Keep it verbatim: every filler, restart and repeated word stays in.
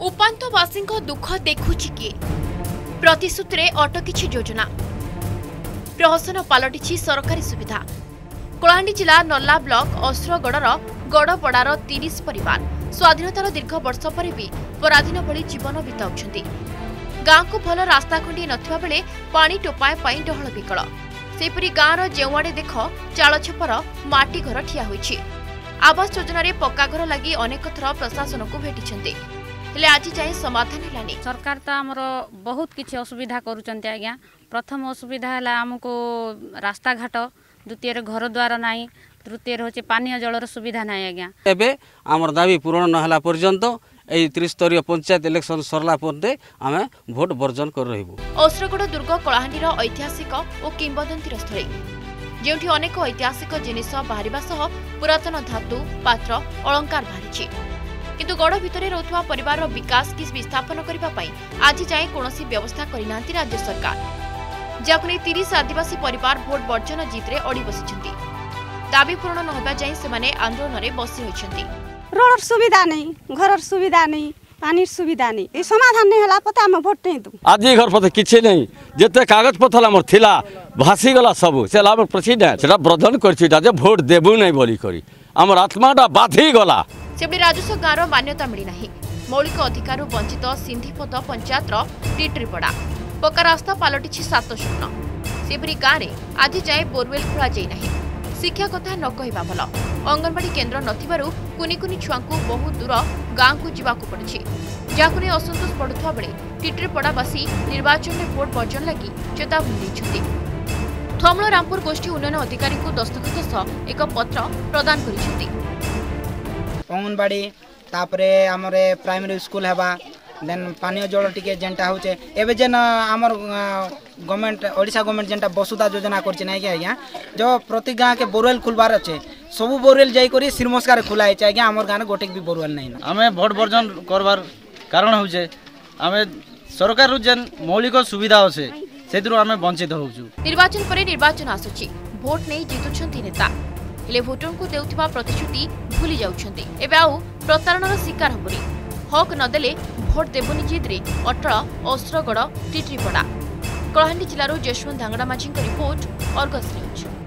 उपान्तवासी दुख देखुछि किए प्रतिश्रुति रे अटकी योजना प्रहसन पलटि सरकारी सुविधा। कलाहांडी जिला नल्ला ब्लॉक अस्रगड़र गड़पड़ार तीस परिवार स्वाधीनतार दीर्घ वर्ष पर भी पराधीन भली जीवन बिताउछंती। गाँव को भल रास्ता खंडी नथिबा बेले पानी टोपाए पाई डहल विकल। सेपरी गाँवर जेउआड़े देख चाल छपर माटी घर ठिया होइछि। आवास योजना रे पक्का घर लगी अनेक थर प्रशासन को भेटिछंती हेले आज जाए समाधान हेलानी। सरकार तो आमर बहुत किसी असुविधा करुचंती आज्ञा। प्रथम असुविधा है आमको रास्ता घाट, द्वितीय घर द्वार नाई, तृतीय होचे पानीय जलर सुविधा नाई आज्ञा। एबे आमर दाबी पूरण न हला पर्यंत एई त्रिस्तरीय पंचायत इलेक्शन सरला परे आमे भोट वर्जन कर रहिबु। अस्रगड़ दुर्ग कलाहांडीर ऐतिहासिक और किंवदंतीर स्थली जेउठी अनेक ऐतिहासिक जिनिस बाहरिबा सह पुरातन धातु पात्र अलंकार बाहरिछि। किंतु गड़ भितरे रहुवा परिवार विकास की विस्थापन करबा पई आज जाए कोनोसी व्यवस्था करिनांती राज्य सरकार, जाकु नै तीस आदिवासी परिवार भोट वर्जन जितरे अड़ी बसिछंती। दाबी पूर्ण न होबा जाए सेमाने आंदोलन रे बसी होइछंती। रोड सुविधा नहीं, घर सुविधा नहीं, पानी सुविधा नहीं, ए समाधान नहीं हला पता हम वोट नहीं दू। आज घर पता किछि नहीं, जेते कागज पत्र हमर थिला भासी गला सब से लाभ प्रेसिडेंट सेटा ब्रधन करछि जे वोट देबु नहीं बोली करी हमर आत्माटा बाधी गला। सेबडी राजस्व गाँव मान्यता मिली नहीं। मौलिक अधिकार वंचित सिंधीपद पंचायतर टिट्रीपड़ा पक्का रास्ता पलटि सात शून्य। सेपरी गाँव में आज जाए बोरवेल खोल जाई नहीं। शिक्षा कथा न कहवा भल, अंगनवाड़ी केन्द्र नथिबारु कुनी कुनी छुआंकु बहुत दूर गाँव को जीवाकु पड़ुछि, जाकु नै असंतोष पड़ुथवा बेले टिट्रीपड़ावासी निर्वाचन में भोट वर्जन लगी चेतावनी दैछथि। थमल रामपुर गोष्ठी उन्नयन अधिकारी को दस्तखत सह एक पत्र प्रदान करिछथि। अंगनवाड़ी तापरे हमरे प्राइमरी स्कूल हेबा देन पानी जल टिके जेंटा होचे एबे जेन हमर गवर्नमेंट ओडिशा गवर्नमेंट जेंटा वसुधा योजना करछि नै कि आज्ञा जो प्रति गाँ के बोरवेल खुलबार अछि सब बोरवेल जाई करी सिरमस्कार खुला है आज्ञा। हमर गाँ गोटे भी बोरवेल नै हमें भोट वर्जन करबार कारण होचे हमें सरकार जेन मौलिक सुविधा होचे सेतिरो हमें वंचित होउछु। निर्वाचन परे निर्वाचन आसुछि, भोट नै जितुछंती नेता हेले भोटर को देउथिबा प्रतिश्रुति भूली जाउछंती। एबे आउ प्रतारणर शिकार हबुनी। हक नदेले भोट देबुनी जिद्रे अटल अस्रगड़ टिट्रीपड़ा। कलाहांडी जिलारो Jaswant Dhangada Majhi report, Argus news.